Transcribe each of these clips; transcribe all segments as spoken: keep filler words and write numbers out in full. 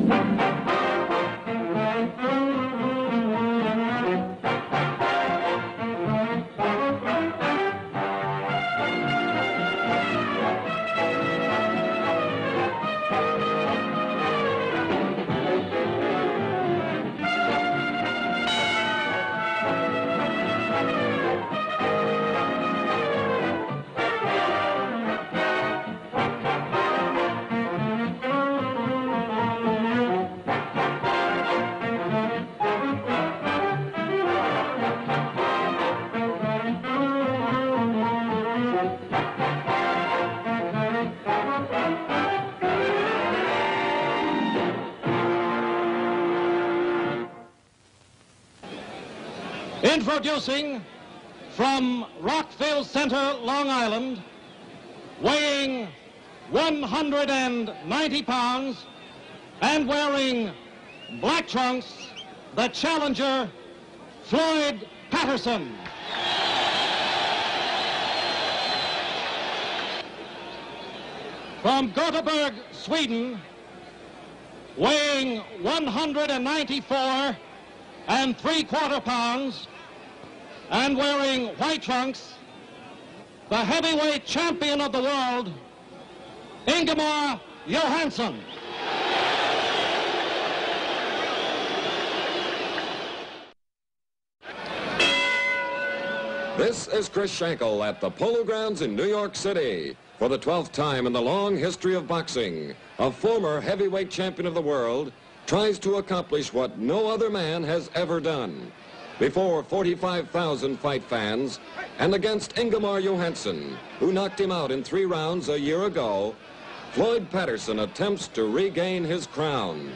Introducing from Rockville Center, Long Island, weighing one hundred ninety pounds and wearing black trunks, the challenger, Floyd Patterson. From Gothenburg, Sweden, weighing one hundred ninety-four and three-quarter pounds and wearing white trunks, the heavyweight champion of the world, Ingemar Johansson. This is Chris Schenkel at the Polo Grounds in New York City. For the twelfth time in the long history of boxing, a former heavyweight champion of the world tries to accomplish what no other man has ever done. Before forty-five thousand fight fans and against Ingemar Johansson, who knocked him out in three rounds a year ago, Floyd Patterson attempts to regain his crown.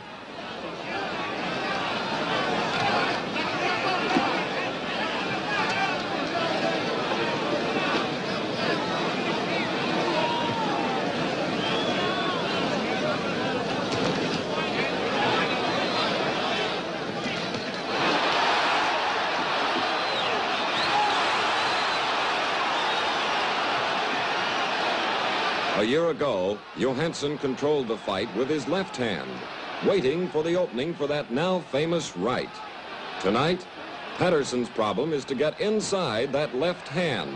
A year ago, Johansson controlled the fight with his left hand, waiting for the opening for that now famous right. Tonight, Patterson's problem is to get inside that left hand.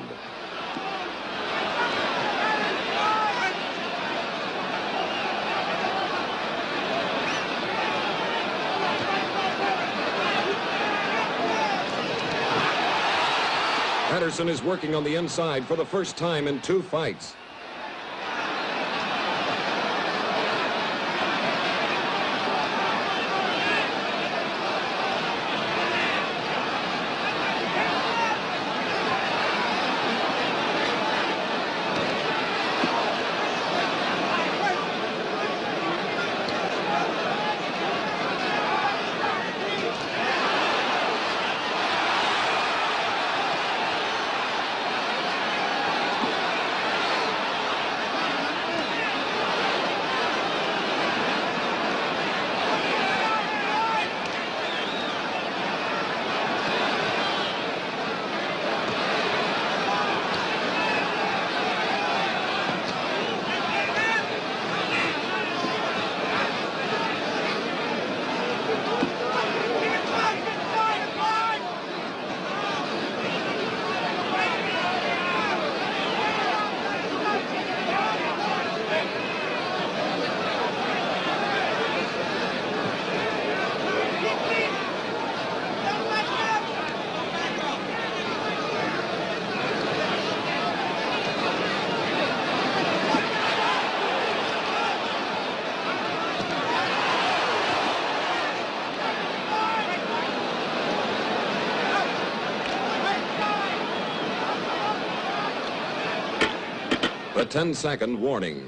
Patterson is working on the inside for the first time in two fights. A ten-second warning.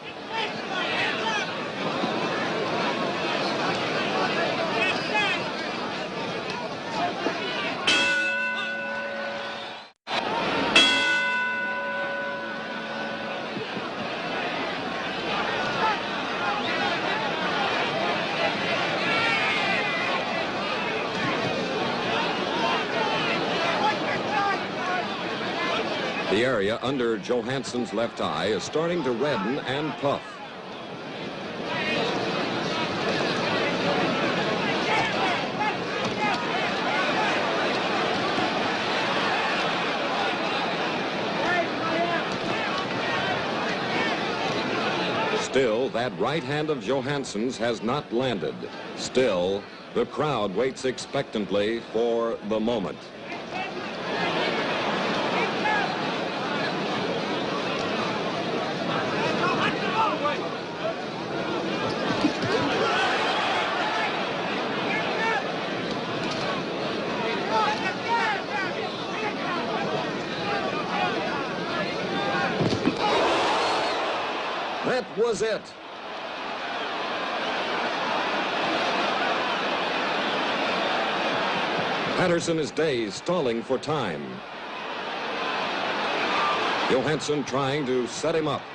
The area under Johansson's left eye is starting to redden and puff. that right hand of Johansson's has not landed. Still, the crowd waits expectantly for the moment. That was it. Patterson is dazed, stalling for time. Johansson trying to set him up.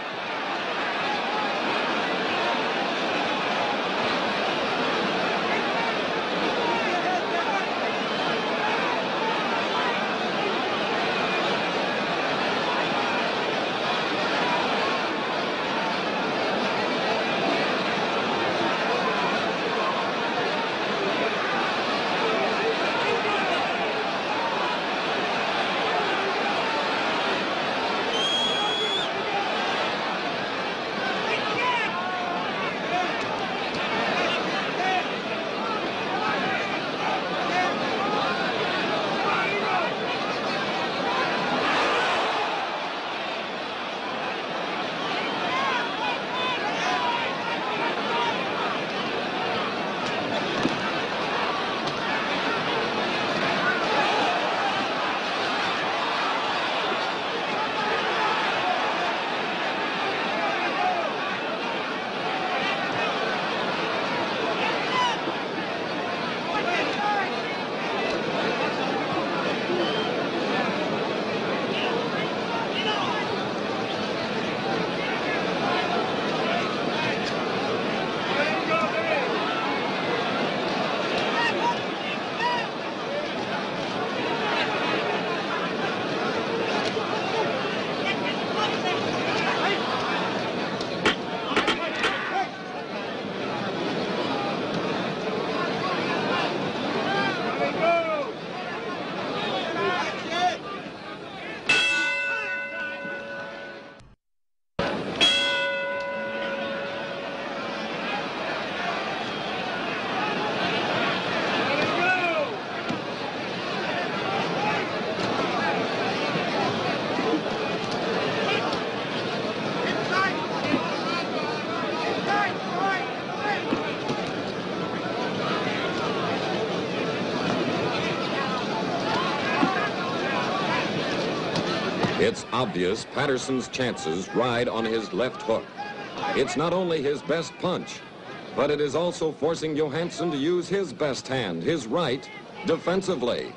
It's obvious Patterson's chances ride on his left hook. It's not only his best punch, but it is also forcing Johansson to use his best hand, his right, defensively.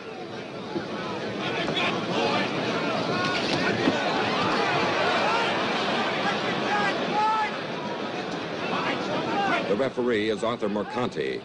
The referee is Arthur Mercanti.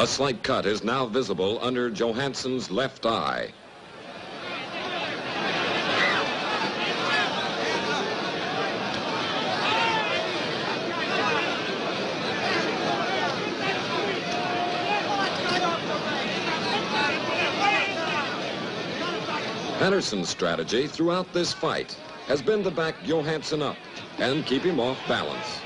A slight cut is now visible under Johansson's left eye. Patterson's strategy throughout this fight has been to back Johansson up and keep him off balance.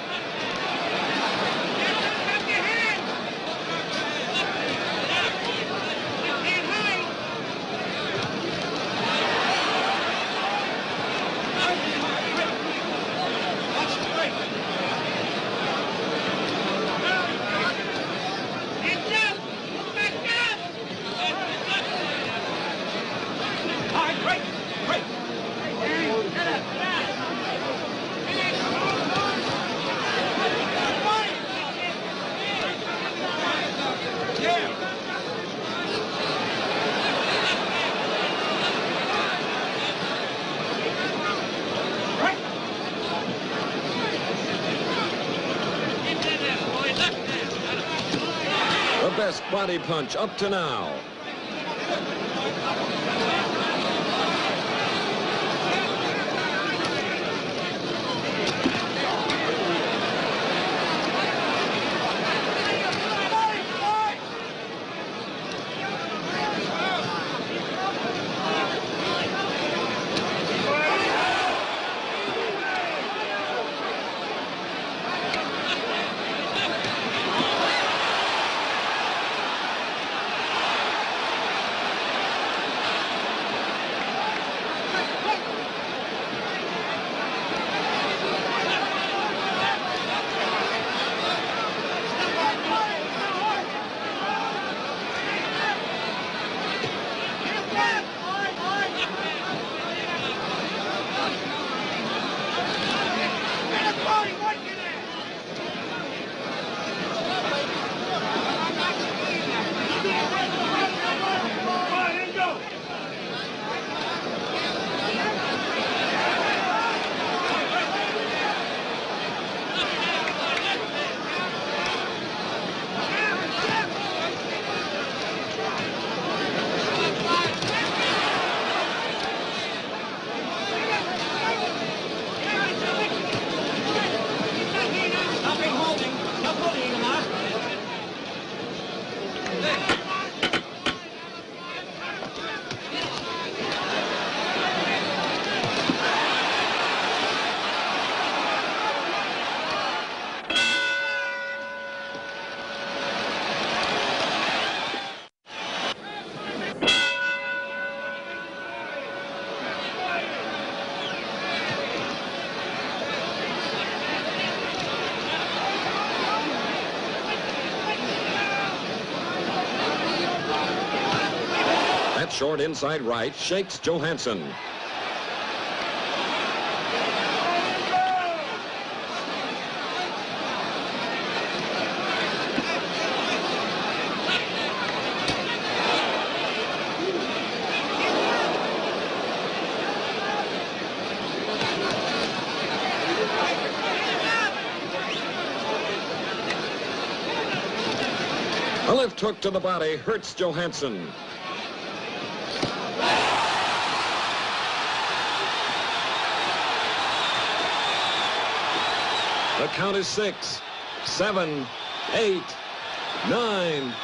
The best body punch up to now. That short inside right shakes Johansson. A left hook to the body hurts Johansson. The count is six, seven, eight, nine.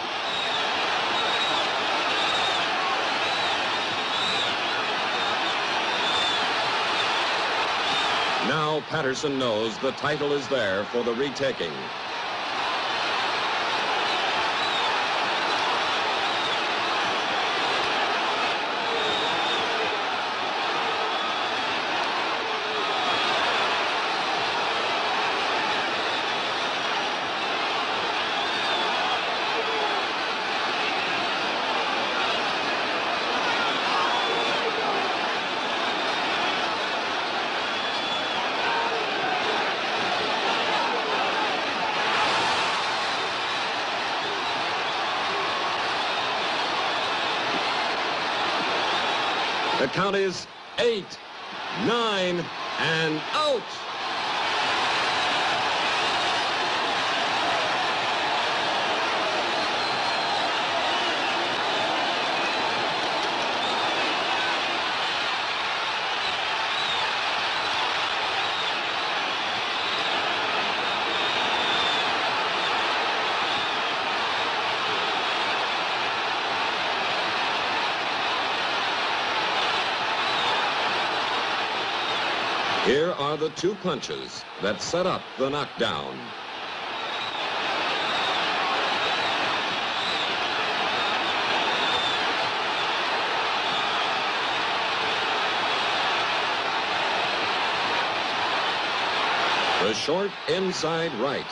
Now Patterson knows the title is there for the retaking. The count is eight, nine, and out. Here are the two punches that set up the knockdown. The short inside right.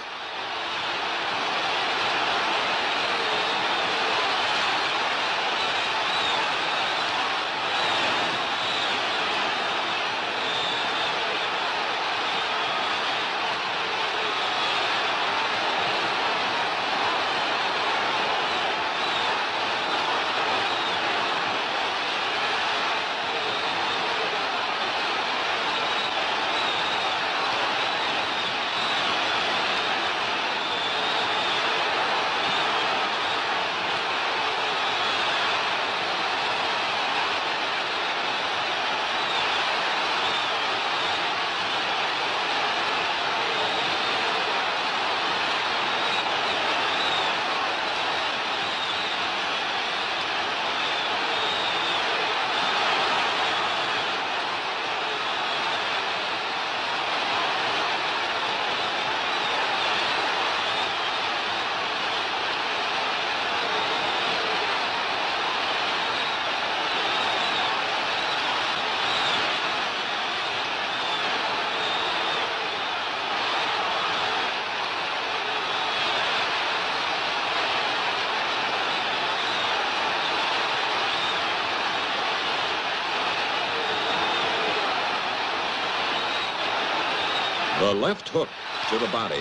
The left hook to the body.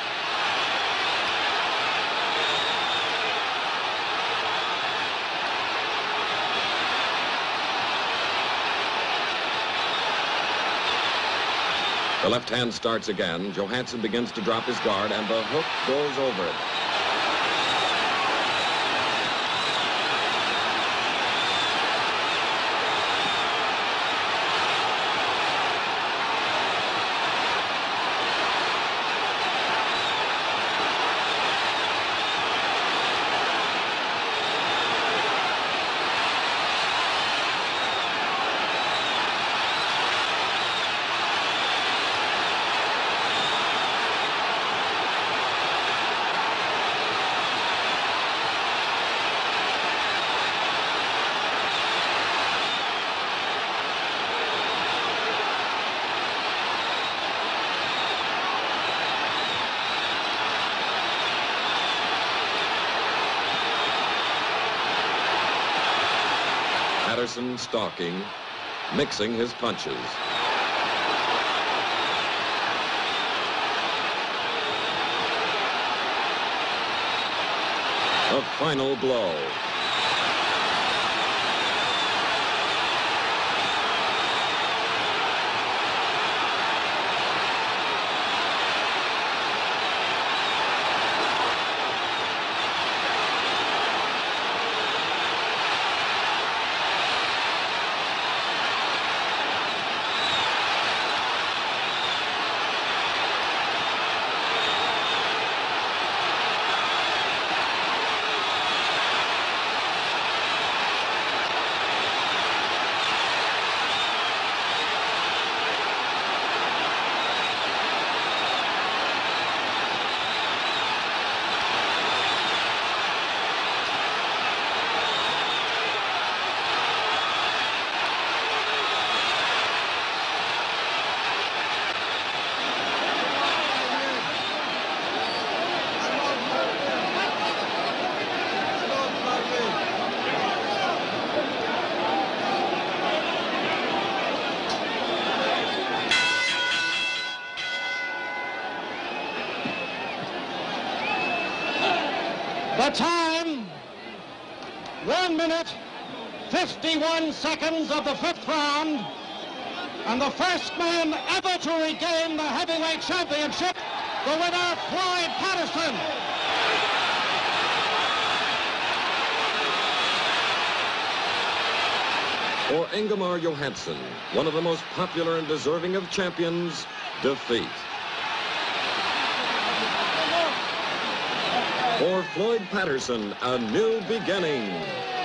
The left hand starts again. Johansson begins to drop his guard, and the hook goes over it. Patterson stalking, mixing his punches. A final blow. The time, one minute, fifty-one seconds of the fifth round, and the first man ever to regain the heavyweight championship, the winner, Floyd Patterson. For Ingemar Johansson, one of the most popular and deserving of champions, defeat. For Floyd Patterson, a new beginning.